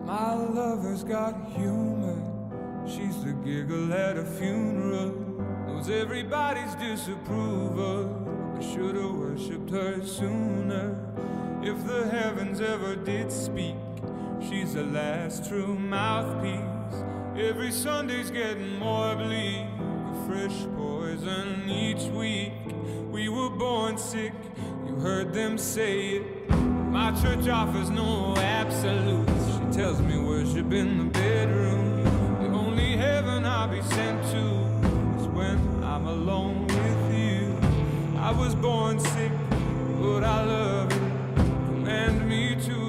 My lover's got humor. She's the giggle at a funeral. Knows everybody's disapproval. I should've worshipped her sooner. If the heavens ever did speak, she's the last true mouthpiece. Every Sunday's getting more bleak, a fresh poison each week. We were born sick, you heard them say it. My church offers no absolutes. She tells me worship in the bedroom. The only heaven I'll be sent to is when I'm alone with you. I was born sick, but I love you. Command me to